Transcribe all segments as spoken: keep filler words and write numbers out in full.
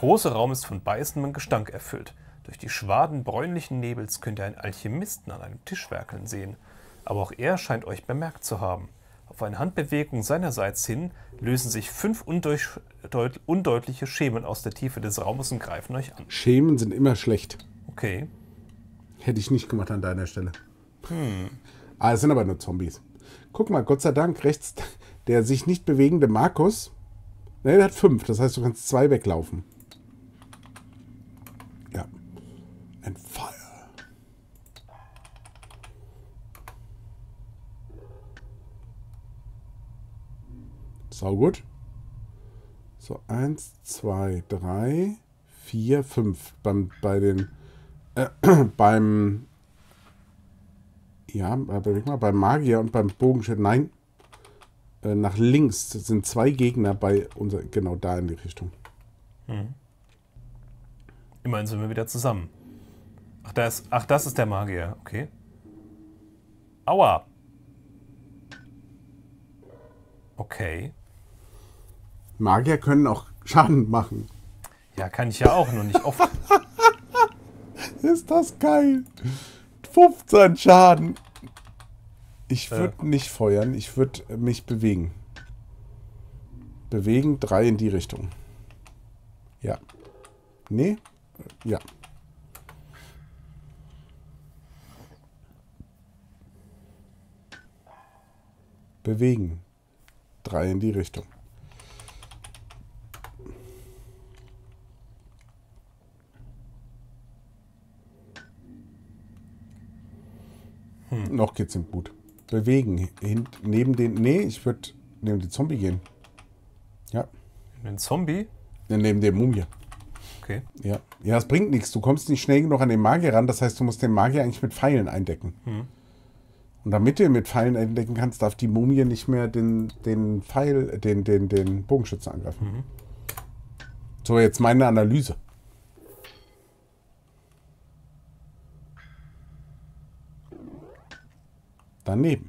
große Raum ist von beißendem Gestank erfüllt. Durch die Schwaden bräunlichen Nebels könnt ihr einen Alchemisten an einem Tisch werkeln sehen. Aber auch er scheint euch bemerkt zu haben. Auf eine Handbewegung seinerseits hin lösen sich fünf undeut undeutliche Schemen aus der Tiefe des Raumes und greifen euch an. Schemen sind immer schlecht. Okay. Hätte ich nicht gemacht an deiner Stelle. Hm. Ah, es sind aber nur Zombies. Guck mal, Gott sei Dank, rechts der sich nicht bewegende Markus. Ne, der hat fünf. Das heißt, du kannst zwei weglaufen. Ja. And fire. Sau gut. So, eins, zwei, drei, vier, fünf. Beim, bei den, äh, beim, ja, beweg mal, beim Magier und beim Bogenschützen, nein, äh, nach links sind zwei Gegner bei unser, genau da in die Richtung. Hm. Immerhin sind wir wieder zusammen. Ach, da ist, ach, das ist der Magier, okay. Aua. Okay. Magier können auch Schaden machen. Ja, kann ich ja auch, nur nicht oft. Ist das geil. fünfzehn Schaden. Ich würde äh. nicht feuern, ich würde mich bewegen. Bewegen, drei in die Richtung. Ja. Nee? Ja. Bewegen. Drei in die Richtung. Hm. Noch geht's ihm gut. Bewegen. Hin, neben den. Nee, ich würde neben den Zombie gehen. Ja. Den Zombie? Ja, neben der Mumie. Okay. Ja. Ja, es bringt nichts. Du kommst nicht schnell genug an den Magier ran. Das heißt, du musst den Magier eigentlich mit Pfeilen eindecken. Hm. Und damit du ihn mit Pfeilen eindecken kannst, darf die Mumie nicht mehr den, den Pfeil, den, den, den Bogenschützen angreifen. Mhm. So, jetzt meine Analyse. Daneben.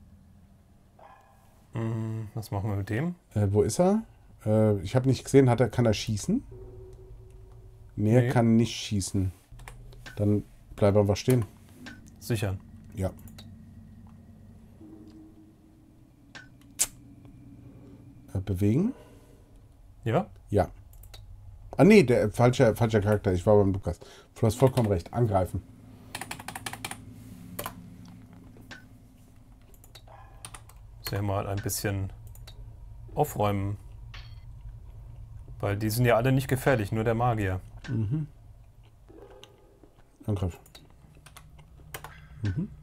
Mhm. Was machen wir mit dem? Äh, wo ist er? Äh, ich habe nicht gesehen, hat er, kann er schießen? Nee, Nee. er kann nicht schießen. Dann bleib einfach stehen. Sichern. Ja. Äh, bewegen? Ja? Ja. Ah nee, der falsche, falscher Charakter. Ich war beim Lukas. Du hast vollkommen recht. Angreifen. Sehr mal ein bisschen aufräumen. Weil die sind ja alle nicht gefährlich, nur der Magier. Mhm. Angriff. Mhm.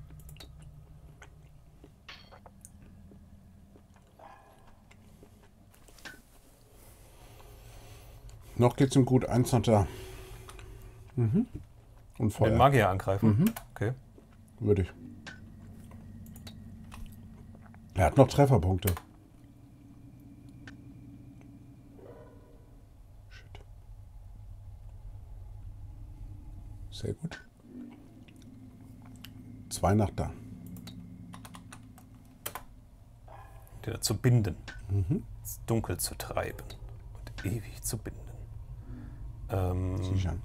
Noch geht's ihm gut. Eins noch da. Mhm. Und Feuer. Den Magier angreifen? Mhm. Okay. Würde ich. Er hat noch Trefferpunkte. Shit. Sehr gut. Zwei nach da. Den zu binden. Mhm. Ins Dunkel zu treiben. Und ewig zu binden. Ähm, Sichern.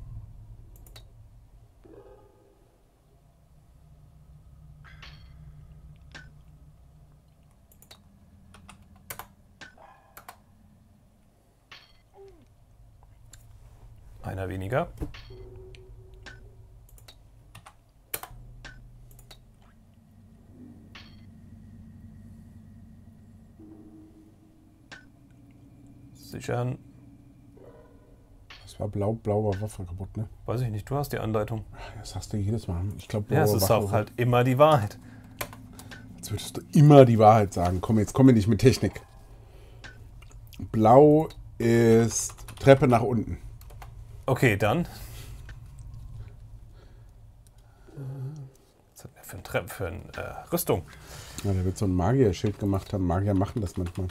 Einer weniger. Sichern. Das war blau, blauer Waffe kaputt, ne? Weiß ich nicht, du hast die Anleitung. Das sagst du jedes Mal. Ich glaube, Ja, es ist auch halt immer die Wahrheit. Jetzt würdest du immer die Wahrheit sagen. Komm, jetzt komm mir nicht mit Technik. Blau ist Treppe nach unten. Okay, dann. Was hat der für ein Treppe, für eine äh, Rüstung? Ja, der wird so ein Magier-Schild gemacht haben. Magier machen das manchmal.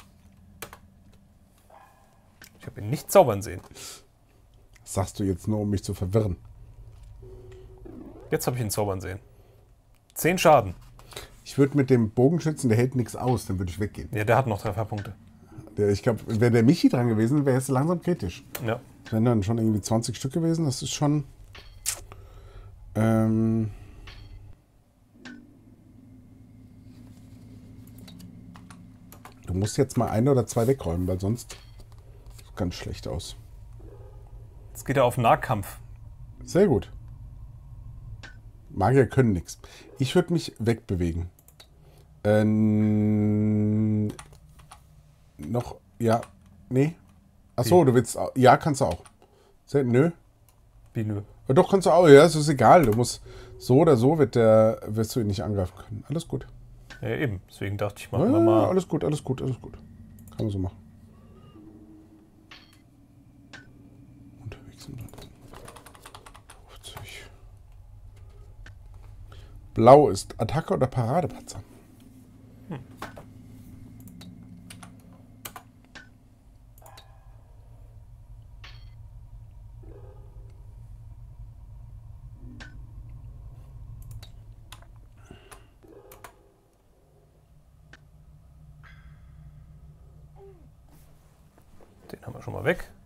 Ich habe ihn nicht zaubern sehen. Das sagst du jetzt nur, um mich zu verwirren. Jetzt habe ich ihn zaubern sehen. Zehn Schaden. Ich würde mit dem Bogenschützen, der hält nichts aus, dann würde ich weggehen. Ja, der hat noch Trefferpunkte. Der, ich glaube, wäre der Michi dran gewesen, wäre es langsam kritisch. Ja. Ich wenn dann schon irgendwie zwanzig Stück gewesen. Das ist schon... Ähm, du musst jetzt mal eine oder zwei wegräumen, weil sonst sieht es ganz schlecht aus. Jetzt geht er auf Nahkampf. Sehr gut. Magier können nichts. Ich würde mich wegbewegen. Ähm, noch, ja, nee. Achso, Wie? du willst, au- ja, kannst du auch. Sehr, nö. Wie nö? Ja, doch, kannst du auch, ja, es ist egal. Du musst, so oder so wird der, wirst du ihn nicht angreifen können. Alles gut. Ja, eben. Deswegen dachte ich, Ja, machen wir mal. alles gut, alles gut, alles gut. Kann man so machen. Unterwegs sind wir. fünfzig. Blau ist Attacke oder Paradepatzer? Hm. Den haben wir schon mal weg.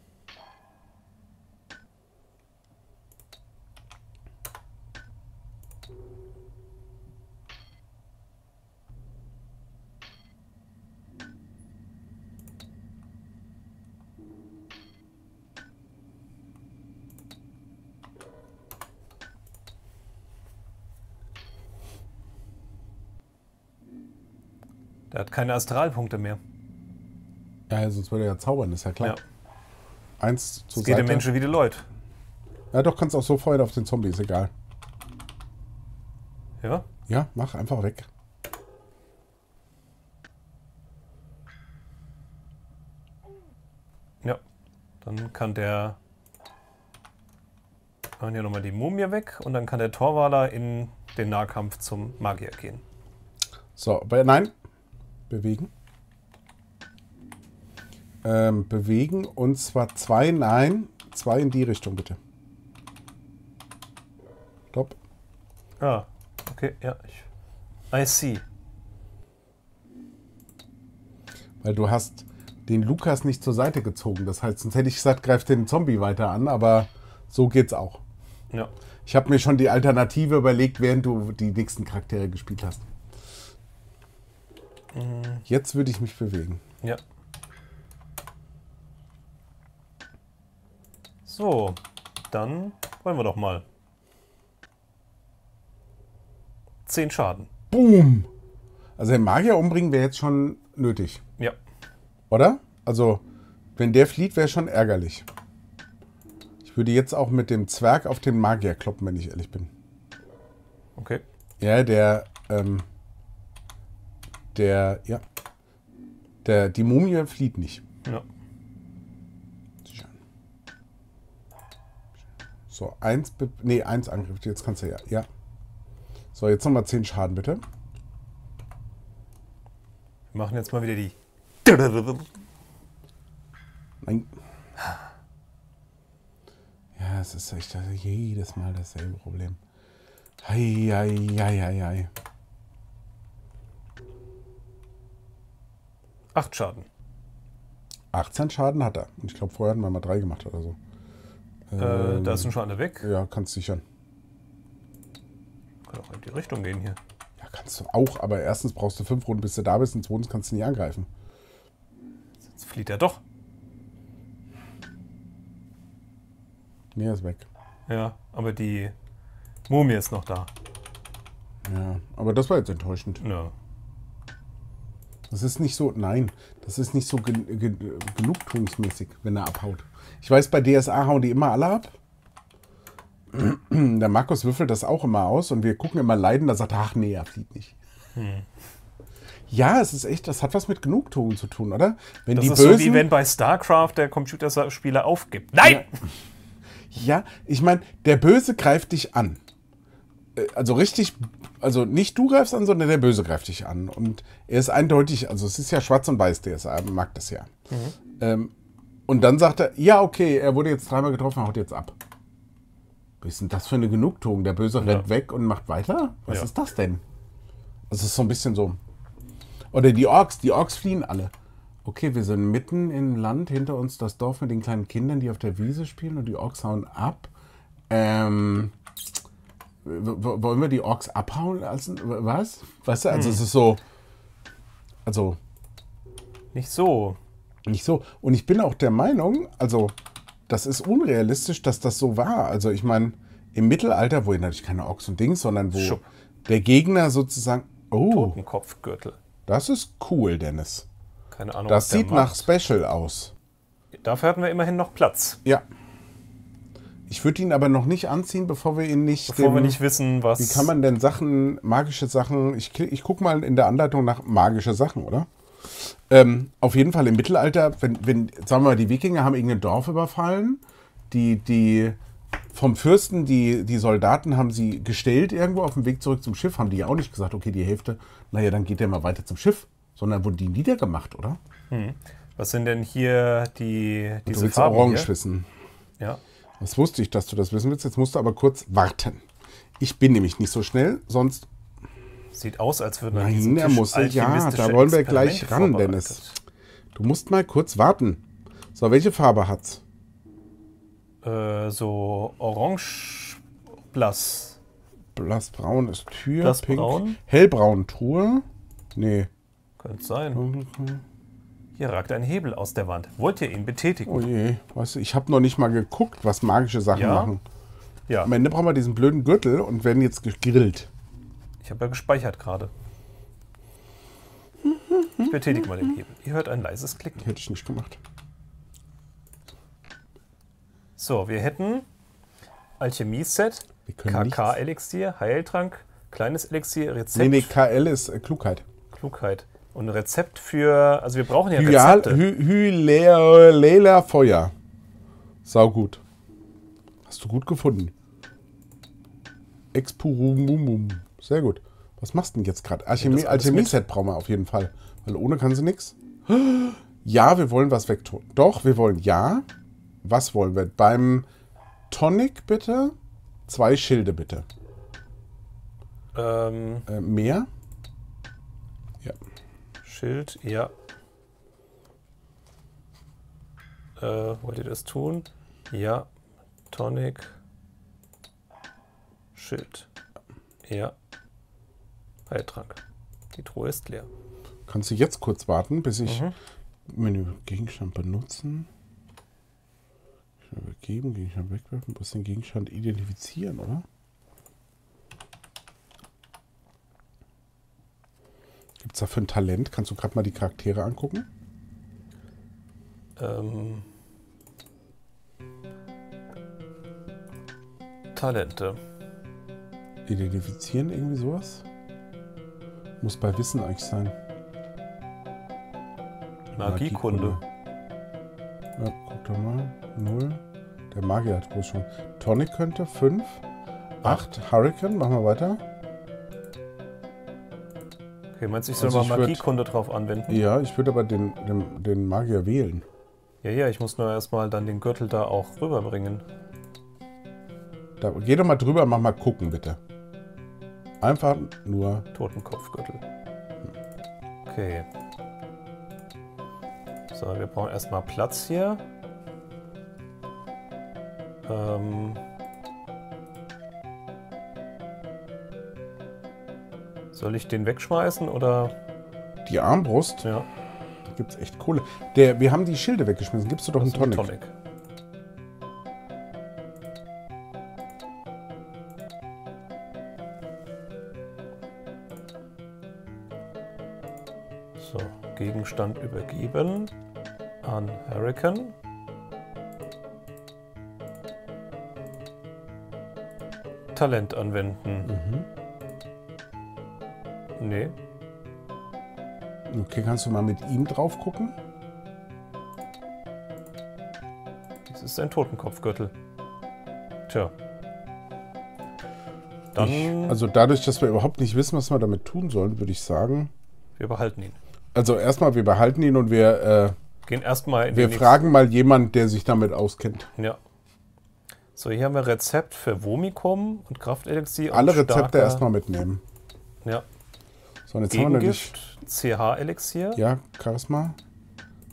Der hat keine Astralpunkte mehr. Ja, sonst würde er ja zaubern, ist ja klar. Ja. Eins zur Es geht Seite. dem Menschen wie die Leute. Ja, doch, kannst auch so feuern auf den Zombie, ist egal. Ja? Ja, mach einfach weg. Ja. Dann kann der. Machen hier nochmal die Mumie weg und dann kann der Torwaler in den Nahkampf zum Magier gehen. So, aber nein. Bewegen. Ähm, bewegen und zwar zwei, nein, zwei in die Richtung bitte. Stopp. Ah, okay, ja. Ich, I see. Weil du hast den Lukas nicht zur Seite gezogen. Das heißt, sonst hätte ich gesagt, greif den Zombie weiter an, aber so geht's auch. Ja. Ich habe mir schon die Alternative überlegt, während du die nächsten Charaktere gespielt hast. Mhm. Jetzt würde ich mich bewegen. Ja. So, dann wollen wir doch mal. Zehn Schaden. Boom! Also den Magier umbringen wäre jetzt schon nötig. Ja. Oder? Also, wenn der flieht, wäre schon ärgerlich. Ich würde jetzt auch mit dem Zwerg auf den Magier kloppen, wenn ich ehrlich bin. Okay. Ja, der, ähm, der, ja, der, die Mumie flieht nicht. Ja. So, eins, Be nee, eins Angriff, jetzt kannst du ja, ja. So, jetzt nochmal zehn Schaden, bitte. Wir machen jetzt mal wieder die. Nein. Ja, es ist echt jedes Mal dasselbe Problem. Hei, hei, hei, hei, hei. Acht Schaden. achtzehn Schaden hat er. Und ich glaube, vorher hatten wir mal drei gemacht oder so. Äh, Ähm, da sind schon alle weg. Ja, kannst sichern. Kann auch in die Richtung gehen hier. Ja, kannst du auch, aber erstens brauchst du fünf Runden, bis du da bist, und zweitens kannst du nicht angreifen. Jetzt flieht er doch. Nee, er ist weg. Ja, aber die Mumie ist noch da. Ja, aber das war jetzt enttäuschend. Ja. Das ist nicht so, nein, das ist nicht so gen gen genugtuungsmäßig, wenn er abhaut. Ich weiß, bei D S A hauen die immer alle ab. Der Markus würfelt das auch immer aus und wir gucken immer leiden, da sagt er, ach nee, er flieht nicht. Hm. Ja, es ist echt, das hat was mit Genugtuung zu tun, oder? Wenn Das die ist Bösen, so, wie wenn bei StarCraft der Computerspieler aufgibt. Nein! Ja, ja, ich meine, der Böse greift dich an. Äh, Also richtig, also nicht du greifst an, sondern der Böse greift dich an. Und er ist eindeutig, also es ist ja schwarz und weiß, D S A mag das ja. Mhm. Ähm, und dann sagt er, ja, okay, er wurde jetzt dreimal getroffen, haut jetzt ab. Was ist denn das für eine Genugtuung? Der Böse Ja. rennt weg und macht weiter? Was Ja. ist das denn? Das ist so ein bisschen so. Oder die Orks, die Orks fliehen alle. Okay, wir sind mitten im Land, hinter uns das Dorf mit den kleinen Kindern, die auf der Wiese spielen und die Orks hauen ab. Ähm, wollen wir die Orks abhauen lassen? Was? Weißt du, also hm. es ist so, also... Nicht so. Nicht so. Und ich bin auch der Meinung, also das ist unrealistisch, dass das so war. Also ich meine, im Mittelalter, wo natürlich keine Orks und Dings, sondern wo Schupp. der Gegner sozusagen... Oh, Totenkopfgürtel. Das ist cool, Dennis. Keine Ahnung, das sieht nach Special aus. Dafür hatten wir immerhin noch Platz. Ja. Ich würde ihn aber noch nicht anziehen, bevor wir ihn nicht... Bevor dem, wir nicht wissen, was... Wie kann man denn Sachen, magische Sachen... Ich, ich gucke mal in der Anleitung nach magische Sachen, oder? Ähm, auf jeden Fall im Mittelalter, wenn, wenn, sagen wir mal, die Wikinger haben irgendein Dorf überfallen, die, die vom Fürsten, die, die Soldaten haben sie gestellt irgendwo auf dem Weg zurück zum Schiff, haben die ja auch nicht gesagt, okay, die Hälfte, naja, dann geht der mal weiter zum Schiff, sondern wurden die niedergemacht, oder? Hm. Was sind denn hier die diese du willst Farben Orange hier? wissen. Ja. Das wusste ich, dass du das wissen willst, jetzt musst du aber kurz warten. Ich bin nämlich nicht so schnell, sonst... Sieht aus, als würden wir Nein, diesen er Tisch muss ja, da wollen wir gleich ran, Dennis. Du musst mal kurz warten. So, welche Farbe hat's? Äh, so orange, blass. Blassbraun ist Tür, Blassbraun. Pink. Hellbraun, Truhe. Nee. Könnte sein. Hier ragt ein Hebel aus der Wand. Wollt ihr ihn betätigen? Oh je, weißt du, ich habe noch nicht mal geguckt, was magische Sachen ja? machen. Ja. Am Ende brauchen wir diesen blöden Gürtel und werden jetzt gegrillt. Ich habe ja gespeichert gerade. Ich betätige mal den Hebel. Ihr hört ein leises Klicken. Hätte ich nicht gemacht. So, wir hätten Alchemie-Set, K K-Elixier, Heiltrank, kleines Elixier, Rezept. Nee, nee, K L ist äh, Klugheit. Klugheit. Und ein Rezept für, also wir brauchen ja Hyal, Rezepte. Hy, Hylela Feuer. Sau gut. Hast du gut gefunden. Expurumumum. Sehr gut. Was machst du denn jetzt gerade? Alchemie, Alchemie-Set brauchen wir auf jeden Fall. Weil ohne kann sie nichts. Ja, wir wollen was wegtun. Doch, wir wollen ja. Was wollen wir? Beim Tonic bitte. Zwei Schilde bitte. Ähm, äh, mehr? Ja. Schild, ja. Äh, wollt ihr das tun? Ja. Tonic. Schild. Ja. Heiltrank. Die Truhe ist leer. Kannst du jetzt kurz warten, bis ich Mhm. Menü Gegenstand benutzen. Übergeben, Gegenstand wegwerfen, muss den Gegenstand identifizieren, oder? Gibt es dafür ein Talent? Kannst du gerade mal die Charaktere angucken? Ähm. Talente. Identifizieren, irgendwie sowas? Muss bei Wissen eigentlich sein. Magiekunde. Ja, guck doch mal. null. Der Magier hat bloß schon. Tonic könnte. fünf. acht. Hurricane. Machen wir weiter. Okay, meinst du, ich soll Also mal ich würd- Magiekunde drauf anwenden? Ja, ich würde aber den, den, den Magier wählen. Ja, ja, ich muss nur erstmal dann den Gürtel da auch rüberbringen. Da, geh doch mal drüber, mach mal gucken, bitte. Einfach nur. Totenkopfgürtel. Okay. So, wir brauchen erstmal Platz hier. Ähm. Soll ich den wegschmeißen oder? Die Armbrust. Ja. Da gibt es echt Kohle. Der, wir haben die Schilde weggeschmissen. Gibst du doch einen Das ist ein Tonic. Tonic. So, Gegenstand übergeben an Hurricane. Talent anwenden. Mhm. Nee. Okay, kannst du mal mit ihm drauf gucken? Das ist ein Totenkopfgürtel. Tja. Dann. Ich, also dadurch, dass wir überhaupt nicht wissen, was wir damit tun sollen, würde ich sagen. Wir behalten ihn. Also erstmal, wir behalten ihn und wir, äh, Gehen erstmal in wir die fragen mal jemanden, der sich damit auskennt. nächste- Ja. So, hier haben wir Rezept für Vomikum und Kraftelixier. und Alle Rezepte starker- erstmal mitnehmen. Ja. So, und jetzt haben wir nämlich. Gegengift, C H-Elixier. Ja, Charisma.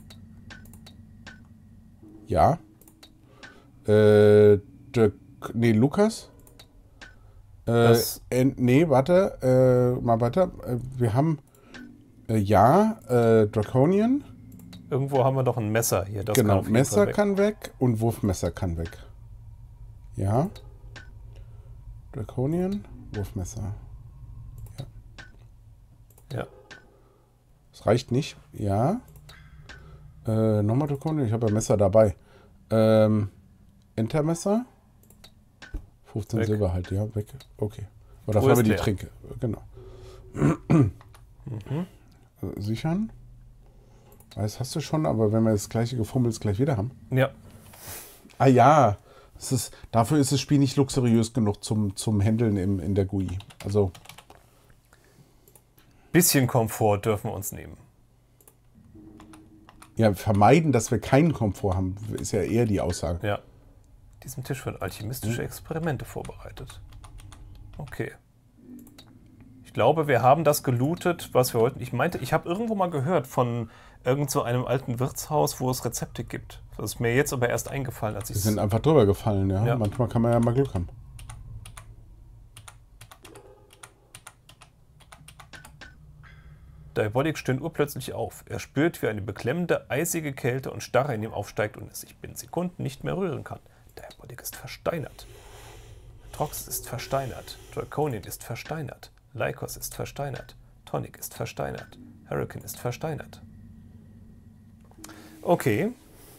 Ja. Äh, der, nee, Lukas. Äh, äh, nee, warte. Äh, mal weiter. Äh, wir haben, äh, ja, äh, Draconian. Irgendwo haben wir doch ein Messer hier. Das genau, kann auf jeden Messer Fall weg. kann weg und Wurfmesser kann weg. Ja. Draconian, Wurfmesser. Ja. Ja. Das reicht nicht. Ja. Äh, nochmal Draconian, ich habe ja Messer dabei. Ähm, Entermesser. fünfzehn Weg. Silber halt, ja, weg. Okay. Aber Wo dafür haben wir ist die der? Tränke. Genau. Mhm. Äh, Sichern. Weiß, hast du schon, aber wenn wir das gleiche Gefummels gleich wieder haben. Ja. Ah ja, es ist, dafür ist das Spiel nicht luxuriös genug zum, zum Handeln im, in der G U I. Also, Bisschen Komfort dürfen wir uns nehmen. ja, vermeiden, dass wir keinen Komfort haben, ist ja eher die Aussage. Ja. Diesem Tisch werden alchemistische Experimente vorbereitet. Okay. Ich glaube, wir haben das gelootet, was wir wollten. Ich meinte, ich habe irgendwo mal gehört von irgend so einem alten Wirtshaus, wo es Rezepte gibt. Das ist mir jetzt aber erst eingefallen, als ich Wir es... sind einfach drüber gefallen, ja. Ja. Manchmal kann man ja mal Glück haben. Diabolik stöhnt urplötzlich auf. Er spürt, wie eine beklemmende, eisige Kälte und Starre in ihm aufsteigt und es sich binnen Sekunden nicht mehr rühren kann. Diabolik ist versteinert. Trox ist versteinert. Draconian ist versteinert. Lycos ist versteinert. Tonic ist versteinert. Hurricane ist versteinert. Okay.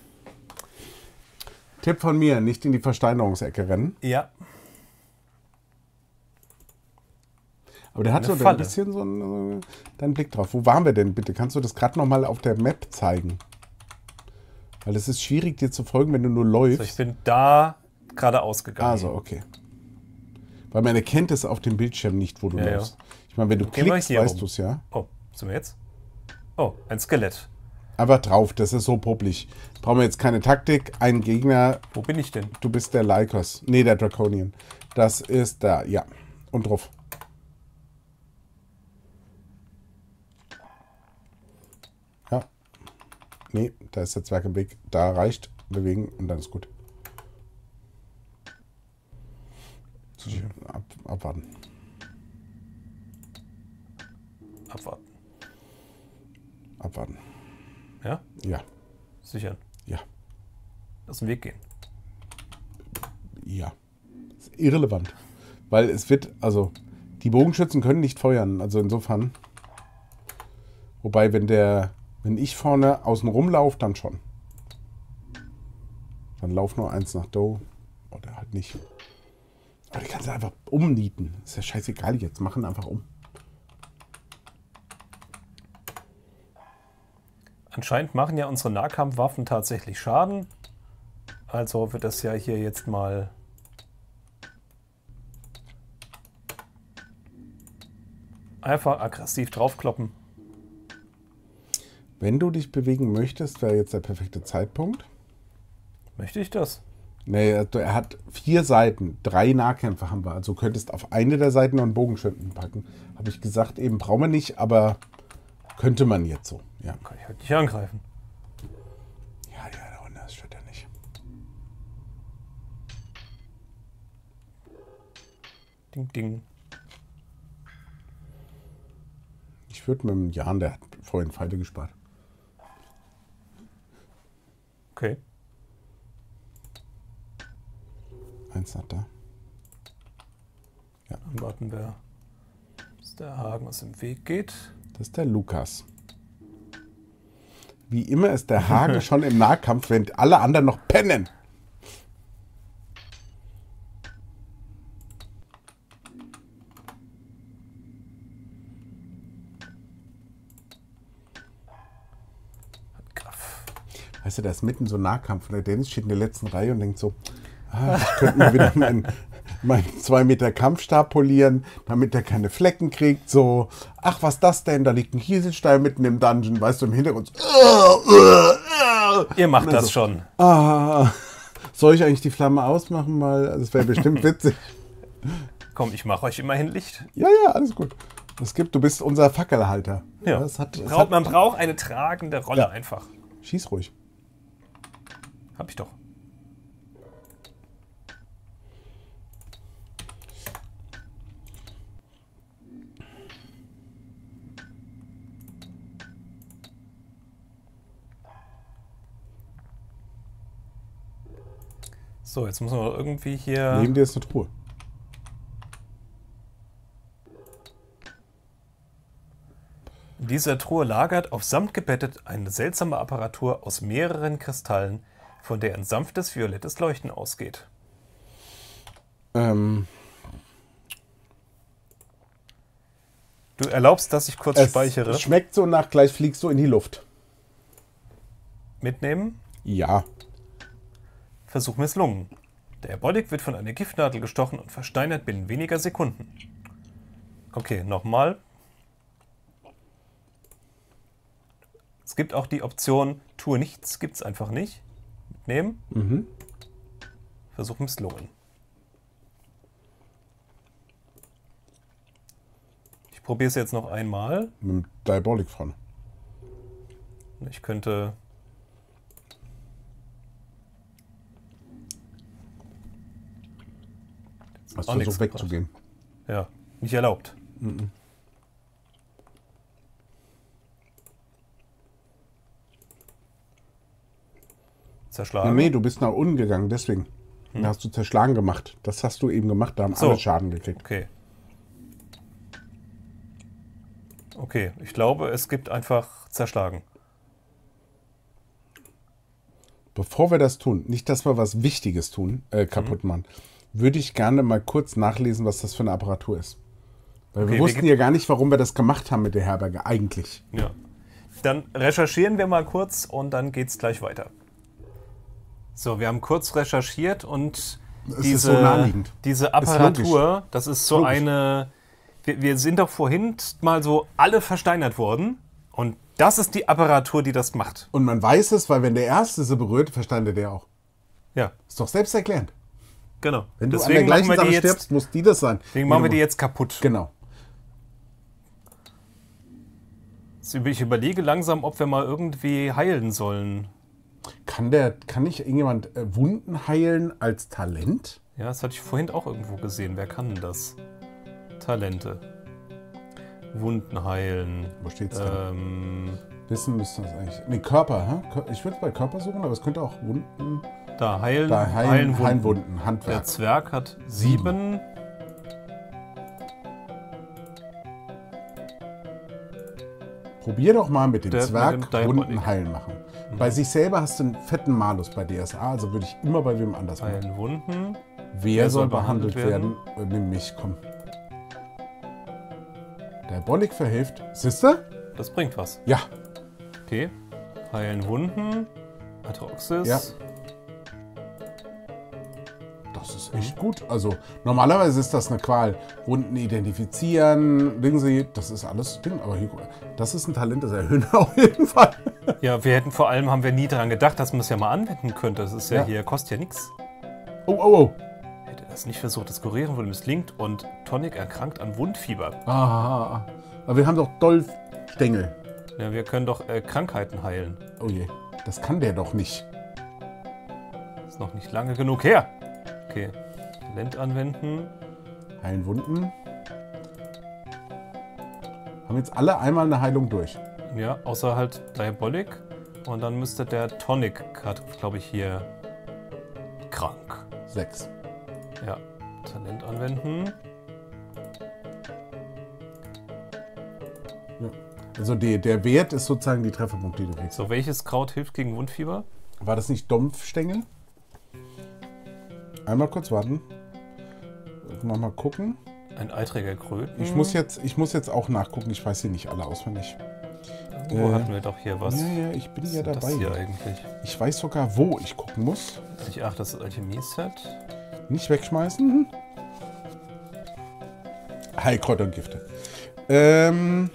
Tipp von mir, nicht in die Versteinerungsecke rennen. Ja. Aber der hat Eine so ein Falle. bisschen so einen, äh, deinen Blick drauf. Wo waren wir denn bitte? Kannst du das gerade nochmal auf der Map zeigen? Weil es ist schwierig, dir zu folgen, wenn du nur läufst. So, ich bin da geradeaus gegangen. Also, okay. Weil man erkennt es auf dem Bildschirm nicht, wo du Ja, läufst. Ich meine, wenn du Gehen wir klickst, hier weißt rum. du es, ja. Oh, sind wir jetzt? Oh, ein Skelett. Einfach drauf, das ist so puppelig. Brauchen wir jetzt keine Taktik. Ein Gegner, Wo bin ich denn? du bist der Lycos. Nee, der Draconian. Das ist da, ja. Und drauf. Ja. Nee, da ist der Zwerg im Weg. Da reicht bewegen und dann ist gut. Ab, abwarten. Abwarten. Abwarten. Ja? Ja. Sichern. Ja. Aus dem Weg gehen. Ja. Ist irrelevant. Weil es wird, also, die Bogenschützen können nicht feuern. Also insofern. Wobei, wenn der, wenn ich vorne außen rumlaufe, dann schon. Dann lauf nur eins nach Doe. Oder halt nicht. Aber die kannst du einfach umnieten. Ist ja scheißegal jetzt. Machen einfach um. Anscheinend machen ja unsere Nahkampfwaffen tatsächlich Schaden. Also wird das ja hier jetzt mal... einfach aggressiv draufkloppen. Wenn du dich bewegen möchtest, wäre jetzt der perfekte Zeitpunkt. Möchte ich das? Nee, er hat vier Seiten, drei Nahkämpfer haben wir. Also könntest auf eine der Seiten noch einen Bogenschützen packen. Habe ich gesagt, eben brauchen wir nicht, aber könnte man jetzt so. Ja, Kann ich halt nicht angreifen. ja, ja, da unten, das stört ja nicht. Ding, ding. Ich würde mit dem Jan, der hat vorhin Pfeile gespart. Okay. Eins nach da. Dann warten wir, bis der Hagen aus dem Weg geht. Das ist der Lukas. Wie immer ist der Hagen schon im Nahkampf, während alle anderen noch pennen. Kraft. Weißt du, der ist mitten so Nahkampf. Und der Dennis steht in der letzten Reihe und denkt so, ah, ich könnte mal wieder meinen mein zwei Meter Kampfstab polieren, damit der keine Flecken kriegt. So, ach, was ist das denn? Da liegt ein Kieselstein mitten im Dungeon, weißt du, im Hintergrund. So, Ihr macht Also, das schon. ah, soll ich eigentlich die Flamme ausmachen mal? Also, das wäre bestimmt witzig. Komm, ich mache euch immerhin Licht. Ja, ja, alles gut. Es gibt, du bist unser Fackelhalter. Ja. Das hat, das Braucht, hat, man braucht eine tragende Rolle Ja. einfach. schieß ruhig. Hab ich doch. So, jetzt müssen wir irgendwie hier... Neben dir ist eine Truhe. In dieser Truhe lagert, auf Samt gebettet, eine seltsame Apparatur aus mehreren Kristallen, von der ein sanftes violettes Leuchten ausgeht. Ähm, Du erlaubst, dass ich kurz es speichere. schmeckt so nach, gleich fliegst du in die Luft. Mitnehmen. Ja. Versuch misslungen. Der Bollig wird von einer Giftnadel gestochen und versteinert binnen weniger Sekunden. Okay, nochmal. Es gibt auch die Option, tue nichts, gibt es einfach nicht. Mitnehmen. Mhm. Versuch misslungen. Ich probiere es jetzt noch einmal. Mit dem Diabolik vorne. Ich könnte... Hast auch du nichts so wegzugehen? Ja, nicht erlaubt. Mhm. Zerschlagen. Nee, du bist nach unten gegangen, deswegen. Hm. Da hast du zerschlagen gemacht. Das hast du eben gemacht, da haben So. alle Schaden gekriegt. Okay. Okay, ich glaube, es gibt einfach zerschlagen. Bevor wir das tun, nicht, dass wir was Wichtiges tun, äh, kaputt machen, würde ich gerne mal kurz nachlesen, was das für eine Apparatur ist. Weil Okay, wir wir wussten ge- ja gar nicht, warum wir das gemacht haben mit der Herberge, eigentlich. Ja. Dann recherchieren wir mal kurz und dann geht's gleich weiter. So, wir haben kurz recherchiert und Es ist diese, so naheliegend. diese logisch. Apparatur, das ist so Logisch. eine... Wir, wir sind doch vorhin mal so alle versteinert worden und das ist die Apparatur, die das macht. Und man weiß es, weil wenn der Erste sie berührt, versteinert der auch. Ja, Ist doch selbsterklärend. genau. Wenn du an der Deswegen machen gleichen wir Sache die jetzt, stirbst, muss die das sein. deswegen machen wir die jetzt kaputt. Genau. Ich überlege langsam, ob wir mal irgendwie heilen sollen. Kann, der, kann nicht irgendjemand äh, Wunden heilen als Talent? Ja, das hatte ich vorhin auch irgendwo gesehen. Wer kann das? Talente. Wunden heilen. Wo steht's denn? Ähm, Wissen müsste das eigentlich. Nee, Körper, hä? Kör- Ich würde es bei Körper suchen, aber es könnte auch Wunden. da heilen, Da heilen, heilen Wunden. heilen Wunden, Der Handwerk. Zwerg hat sieben. Probier doch mal mit dem Der- mit Zwerg dem Diabolik. Wunden heilen machen. Bei sich selber hast du einen fetten Malus bei D S A, also würde ich immer bei wem anders machen. Heilen Wunden. Wer soll soll behandelt behandelt werden? Äh, Nimm mich, komm. Der Bollig verhilft. Siehste? Das bringt was. Ja. Okay. Heilen Wunden. Atroxis. Ja. Das ist echt gut. Also normalerweise ist das eine Qual. Wunden identifizieren, Dingen sie, das ist alles Ding. Aber hier, das ist ein Talent, das erhöhen wir auf jeden Fall. Ja, wir hätten vor allem, haben wir nie daran gedacht, dass man es ja mal anwenden könnte. Das ist ja, Ja. hier, kostet ja nichts. Oh, oh, oh. Hätte das nicht versucht, das Kurieren wurde misslingt und Tonic erkrankt an Wundfieber. Ah, aber wir haben doch Dolph-Stängel. Ja, wir können doch äh, Krankheiten heilen. Oh je, das kann der doch nicht. Ist noch nicht lange genug her. Okay. Talent anwenden. Heilen Wunden. Haben jetzt alle einmal eine Heilung durch. Ja, außer halt Diabolik. Und dann müsste der Tonic, glaube ich, hier krank. Sechs. Ja. Talent anwenden. Ja. Also die, der Wert ist sozusagen die Trefferpunkte, die du kriegst. So, welches Kraut hilft gegen Wundfieber? War das nicht Dompfstängel? Einmal kurz warten. Noch mal gucken. Ein eitriger Kröten. Ich muss jetzt, ich muss jetzt auch nachgucken. Ich weiß sie nicht alle auswendig. Wo äh, hatten wir doch hier was? Ja, ja, ich bin Was ja ist denn dabei. das hier eigentlich? Ich weiß sogar, wo ich gucken muss. Ich, ach, das ist Alchemie-Set. Nicht wegschmeißen. Mhm. Heilkräuter und Gifte. Ähm,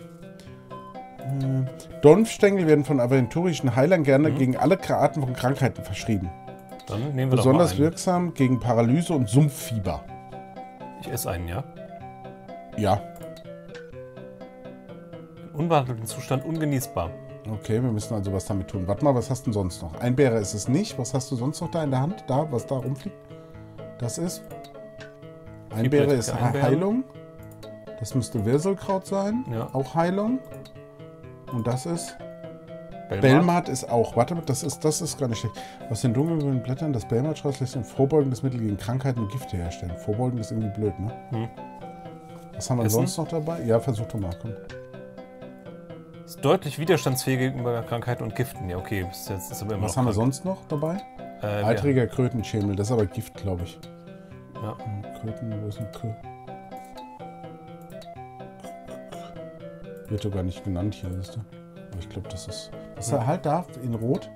äh, Donfstängel werden von aventurischen Heilern gerne gegen alle Arten von Krankheiten verschrieben. Dann nehmen wir Besonders doch mal einen. wirksam gegen Paralyse und Sumpffieber. Ich esse einen, ja? Ja, Im unbehandelten Zustand ungenießbar. Okay, wir müssen also was damit tun. Warte mal, was hast du denn sonst noch? Einbeere ist es nicht. Was hast du sonst noch da in der Hand? Da, was da rumfliegt? Das ist... Einbeere ist Einbeeren. Heilung. Das müsste Wirselkraut sein. Ja. Auch Heilung. Und das ist... Belmat. Belmat ist auch. Warte, das ist, das ist gar nicht schlecht. Aus den dunkelgrünen Blättern des Belmat-Strauß lässt sich ein vorbeugendes Mittel gegen Krankheiten und Gifte herstellen. Vorbeugen ist irgendwie blöd, ne? Hm. Was haben wir Essen? sonst noch dabei? Ja, versuch doch mal. Komm. Ist deutlich widerstandsfähig gegenüber Krankheiten und Giften. Ja, okay. Ist jetzt, ist aber immer Was noch haben wir krank. sonst noch dabei? Äh, Eitriger Krötenschemel. Das ist aber Gift, glaube ich. Ja. Kröten, wo ist ein Krö? Wird sogar nicht genannt hier, siehst du? Aber ich glaube, das ist... Das ist Ja. halt da, in Rot.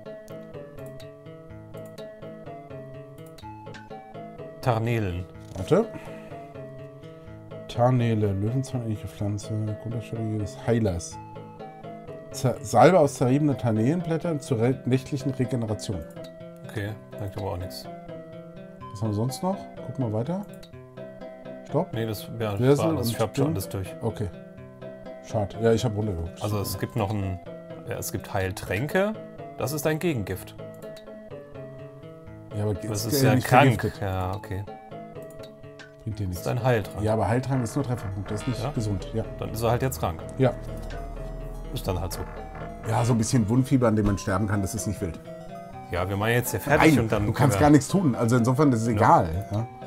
Tarnelen. Warte. Tarnele, Löwenzahn-ähnliche Pflanze, Grundlagstrategie des Heilers. Zer Salbe aus zerriebenen Tarnelenblättern zur re nächtlichen Regeneration. Okay, sagt aber auch nichts. Was haben wir sonst noch? Guck mal weiter. Stopp. Nee, das wäre Wirsel alles. und Ich hab schon Ding. alles durch. Okay. Schade. Ja, ich habe runtergeguckt. Also es gibt noch ein... Ja, es gibt Heiltränke. Das ist ein Gegengift. ja, aber Das ist ist ja ja nicht krank. vergiftet. Ja, okay. Bringt dir Das nichts. ist ein Heiltrank. Ja, aber Heiltrank ist nur Trefferpunkt. Das ist nicht Ja? gesund. Ja. Dann ist er halt jetzt krank. Ja. Ist dann halt so. Ja, so ein bisschen Wundfieber, an dem man sterben kann, das ist nicht wild. Ja, wir machen jetzt hier fertig Nein, und dann... du kannst können gar wir- nichts tun. Also insofern, das ist egal. Ja.